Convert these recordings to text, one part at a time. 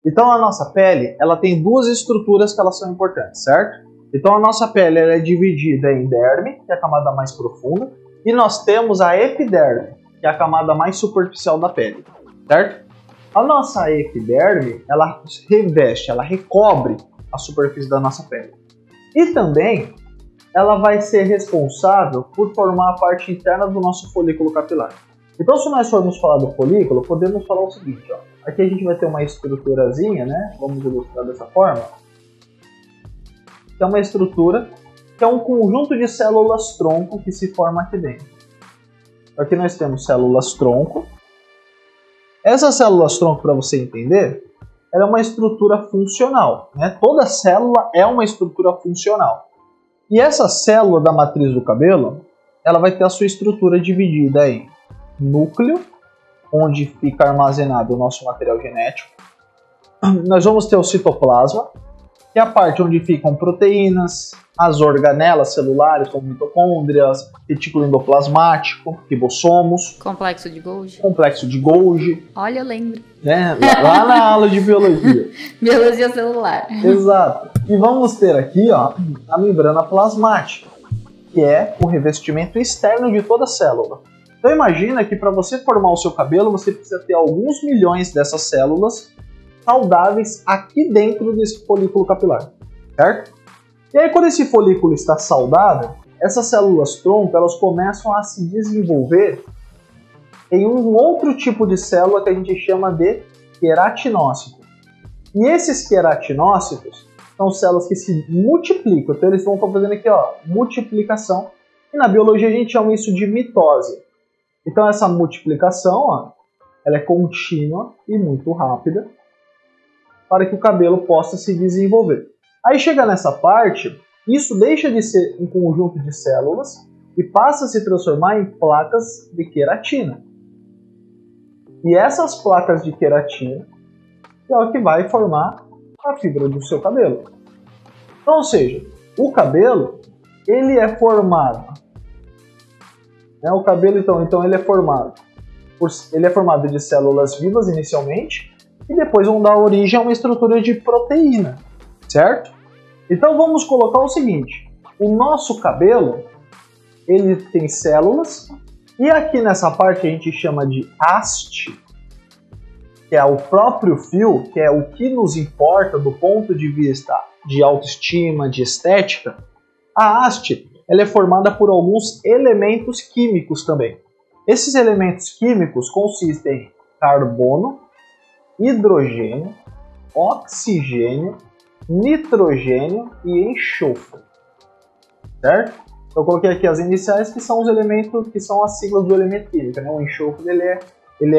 Então a nossa pele, ela tem duas estruturas que elas são importantes, certo? Então a nossa pele ela é dividida em derme, que é a camada mais profunda, e nós temos a epiderme, que é a camada mais superficial da pele, certo? A nossa epiderme, ela reveste, ela recobre a superfície da nossa pele. E também, ela vai ser responsável por formar a parte interna do nosso folículo capilar. Então, se nós formos falar do folículo, podemos falar o seguinte, ó. Aqui a gente vai ter uma estruturazinha, né? Vamos ilustrar dessa forma. Que é uma estrutura que é um conjunto de células-tronco que se forma aqui dentro. Aqui nós temos células-tronco. Essas células-tronco, para você entender, ela é uma estrutura funcional, né? Toda célula é uma estrutura funcional. E essa célula da matriz do cabelo, ela vai ter a sua estrutura dividida em núcleo, onde fica armazenado o nosso material genético. Nós vamos ter o citoplasma, que é a parte onde ficam proteínas, as organelas celulares, como mitocôndrias, retículo endoplasmático, ribossomos. Complexo de Golgi. Complexo de Golgi. Olha, eu lembro. Né? Lá na aula de biologia. Biologia celular. Exato. E vamos ter aqui, ó, a membrana plasmática, que é o revestimento externo de toda a célula. Então imagina que para você formar o seu cabelo, você precisa ter alguns milhões dessas células saudáveis aqui dentro desse folículo capilar, certo? E aí quando esse folículo está saudável, essas células-tronco elas começam a se desenvolver em um outro tipo de célula que a gente chama de queratinócito. E esses queratinócitos são células que se multiplicam, então eles estão fazendo aqui, ó, multiplicação, e na biologia a gente chama isso de mitose. Então essa multiplicação, ó, ela é contínua e muito rápida para que o cabelo possa se desenvolver. Aí chega nessa parte, isso deixa de ser um conjunto de células e passa a se transformar em placas de queratina. E essas placas de queratina é o que vai formar a fibra do seu cabelo. Então, ou seja, o cabelo ele é formado, né? O cabelo então ele é formado de células vivas inicialmente e depois vão dar origem a uma estrutura de proteína, certo? Então vamos colocar o seguinte: o nosso cabelo ele tem células e aqui nessa parte a gente chama de haste, que é o próprio fio, que é o que nos importa do ponto de vista de autoestima, de estética. A haste ela é formada por alguns elementos químicos também. Esses elementos químicos consistem em carbono, hidrogênio, oxigênio, nitrogênio e enxofre, certo? Eu coloquei aqui as iniciais que são os elementos, que são as siglas do elemento químico, né? O enxofre ele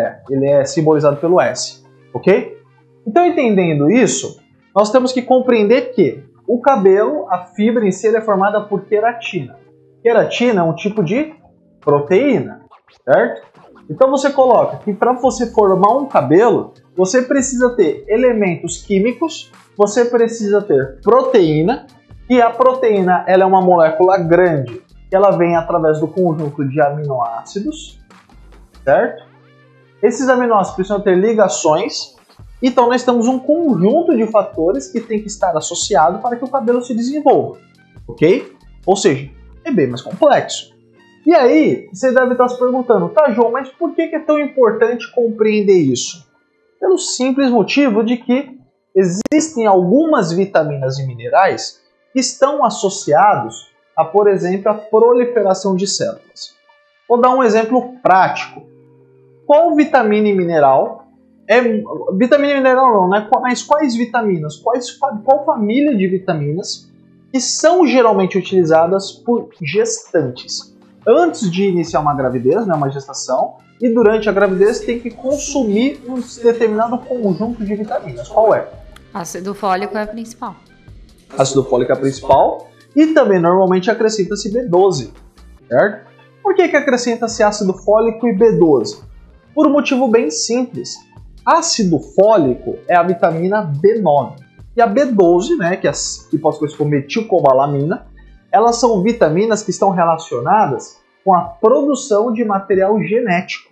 é simbolizado pelo S, ok? Então, entendendo isso, nós temos que compreender que o cabelo, a fibra em si, é formada por queratina. Queratina é um tipo de proteína, certo? Então você coloca que para você formar um cabelo, você precisa ter elementos químicos, você precisa ter proteína, e a proteína ela é uma molécula grande, que ela vem através do conjunto de aminoácidos, certo? Esses aminoácidos precisam ter ligações, então nós temos um conjunto de fatores que tem que estar associado para que o cabelo se desenvolva, ok? Ou seja, é bem mais complexo. E aí, você deve estar se perguntando, tá, João, mas por que é tão importante compreender isso? Pelo simples motivo de que existem algumas vitaminas e minerais que estão associados a, por exemplo, a proliferação de células. Vou dar um exemplo prático. Qual vitamina e mineral vitamina e mineral não, né? Mas quais vitaminas? Qual família de vitaminas que são geralmente utilizadas por gestantes? Antes de iniciar uma gravidez, né, uma gestação, e durante a gravidez tem que consumir um determinado conjunto de vitaminas. Qual é? Ácido fólico é a principal. Ácido fólico é a principal e também normalmente acrescenta-se B12, certo? Por que acrescenta-se ácido fólico e B12? Por um motivo bem simples. Ácido fólico é a vitamina B9 e a B12, né, que pode ser conhecida como metilcobalamina, elas são vitaminas que estão relacionadas com a produção de material genético.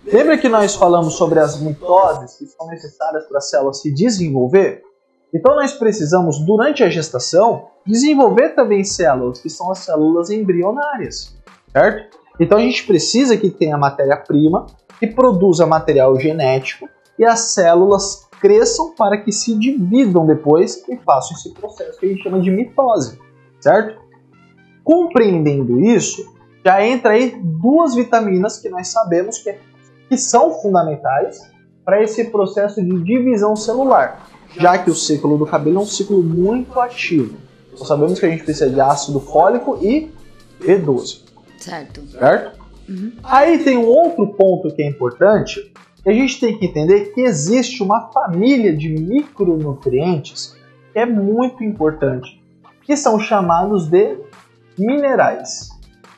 Lembra que nós falamos sobre as mitoses que são necessárias para a célula se desenvolver? Então nós precisamos, durante a gestação, desenvolver também células, que são as células embrionárias, certo? Então a gente precisa que tenha matéria-prima, que produza material genético, e as células cresçam para que se dividam depois e façam esse processo que a gente chama de mitose, certo? Compreendendo isso, já entra aí duas vitaminas que nós sabemos que são fundamentais para esse processo de divisão celular, já que o ciclo do cabelo é um ciclo muito ativo. Nós sabemos que a gente precisa de ácido fólico e B12. Certo. Certo? Uhum. Aí tem um outro ponto que é importante, que a gente tem que entender que existe uma família de micronutrientes que é muito importante, que são chamados de minerais.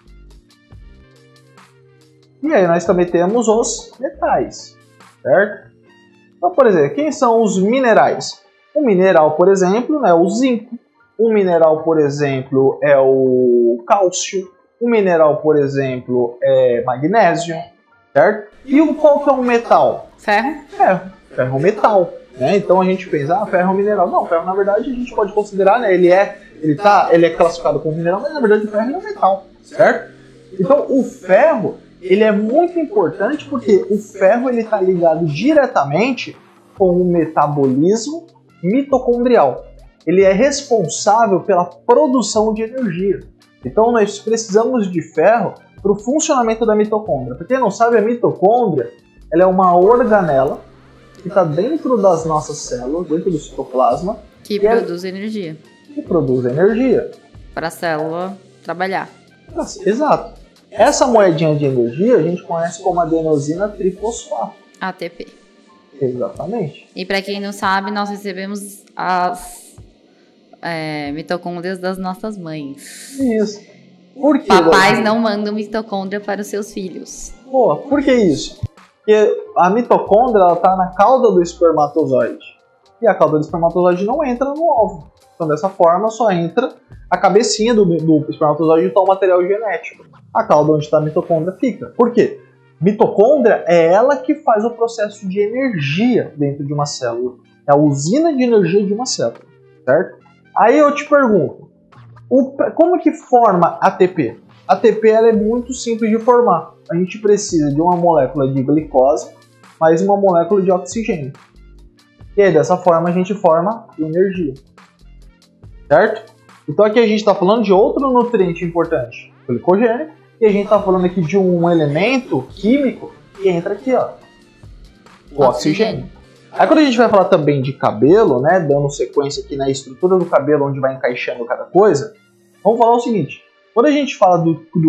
E aí nós também temos os metais, certo? Então, por exemplo, quem são os minerais? O mineral, por exemplo, é o zinco. O mineral, por exemplo, é o cálcio. O mineral, por exemplo, é magnésio, certo? E qual que é um metal? Ferro. Ferro é um metal, né? Então a gente pensa, ferro é um mineral. Não, ferro na verdade a gente pode considerar, né? Ele é classificado como mineral, mas na verdade o ferro é um metal, certo? Então o ferro, ele é muito importante porque o ferro ele está ligado diretamente com o metabolismo mitocondrial. Ele é responsável pela produção de energia. Então nós precisamos de ferro para o funcionamento da mitocôndria. Para quem não sabe, a mitocôndria ela é uma organela que está dentro das nossas células, dentro do citoplasma. Que produz energia. Que produz energia. Para a célula trabalhar. Exato. Essa moedinha de energia a gente conhece como adenosina trifosfato. ATP. Exatamente. E para quem não sabe, nós recebemos as mitocôndrias das nossas mães. Isso. Por que, Papais não mandam mitocôndria para os seus filhos. Pô, por que isso? Porque a mitocôndria está na cauda do espermatozoide. E a cauda do espermatozoide não entra no óvulo. Então, dessa forma, só entra a cabecinha do espermatozoide e o material genético. A cauda onde está a mitocôndria fica. Por quê? Mitocôndria é ela que faz o processo de energia dentro de uma célula. É a usina de energia de uma célula, certo? Aí eu te pergunto, como que forma ATP? ATP ela é muito simples de formar. A gente precisa de uma molécula de glicose mais uma molécula de oxigênio. E aí, dessa forma, a gente forma energia. Certo? Então aqui a gente está falando de outro nutriente importante, o glicogênio, e a gente está falando aqui de um elemento químico que entra aqui, ó, o oxigênio. Aí quando a gente vai falar também de cabelo, né, dando sequência aqui na estrutura do cabelo, onde vai encaixando cada coisa, vamos falar o seguinte, quando a gente fala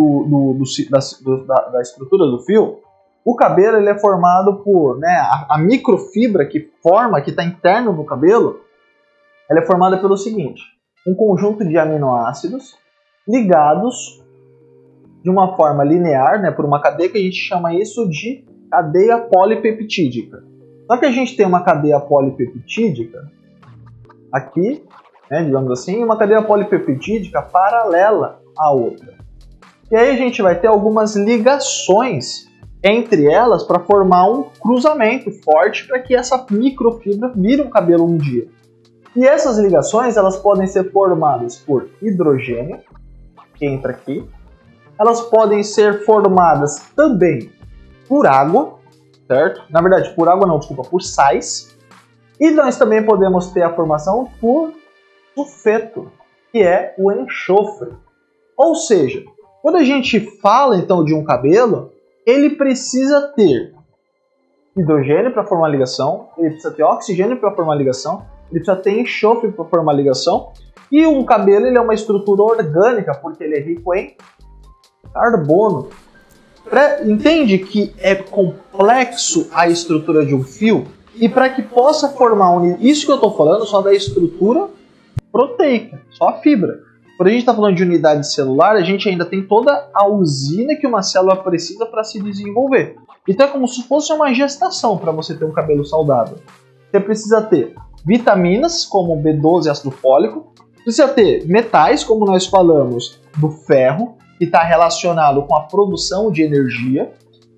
da estrutura do fio, o cabelo ele é formado por, né, a microfibra que está interno no cabelo, ela é formada pelo seguinte, um conjunto de aminoácidos ligados de uma forma linear, né, por uma cadeia que a gente chama isso de cadeia polipeptídica. Só que a gente tem uma cadeia polipeptídica aqui, né, digamos assim, e uma cadeia polipeptídica paralela à outra. E aí a gente vai ter algumas ligações entre elas para formar um cruzamento forte para que essa microfibra vire um cabelo um dia. E essas ligações elas podem ser formadas por hidrogênio, que entra aqui. Elas podem ser formadas também por água, certo? Na verdade, por água não, desculpa, por sais. E nós também podemos ter a formação por sulfeto, que é o enxofre. Ou seja, quando a gente fala então de um cabelo, ele precisa ter hidrogênio para formar ligação, ele precisa ter oxigênio para formar ligação, ele precisa ter enxofre para formar ligação. E um cabelo ele é uma estrutura orgânica, porque ele é rico em carbono. Entende que é complexo a estrutura de um fio? E para que possa formar isso que eu estou falando só da estrutura proteica, só a fibra. Quando a gente está falando de unidade celular, a gente ainda tem toda a usina que uma célula precisa para se desenvolver. Então é como se fosse uma gestação para você ter um cabelo saudável. Você precisa ter vitaminas, como B12 e ácido fólico. Precisa ter metais, como nós falamos, do ferro, que está relacionado com a produção de energia.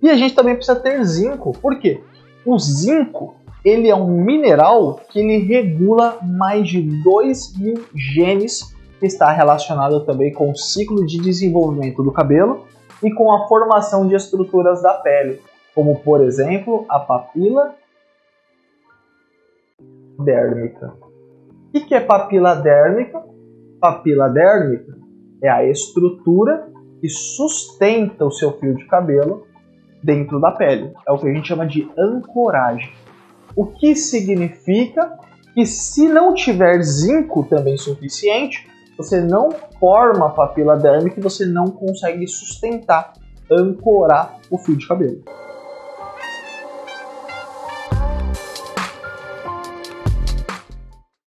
E a gente também precisa ter zinco. Por quê? O zinco, ele é um mineral que ele regula mais de 2.000 genes, que está relacionado também com o ciclo de desenvolvimento do cabelo e com a formação de estruturas da pele, como por exemplo a papila dérmica. O que é papila dérmica? Papila dérmica é a estrutura que sustenta o seu fio de cabelo dentro da pele. É o que a gente chama de ancoragem. O que significa que se não tiver zinco também suficiente, você não forma a papila dérmica e você não consegue sustentar, ancorar o fio de cabelo.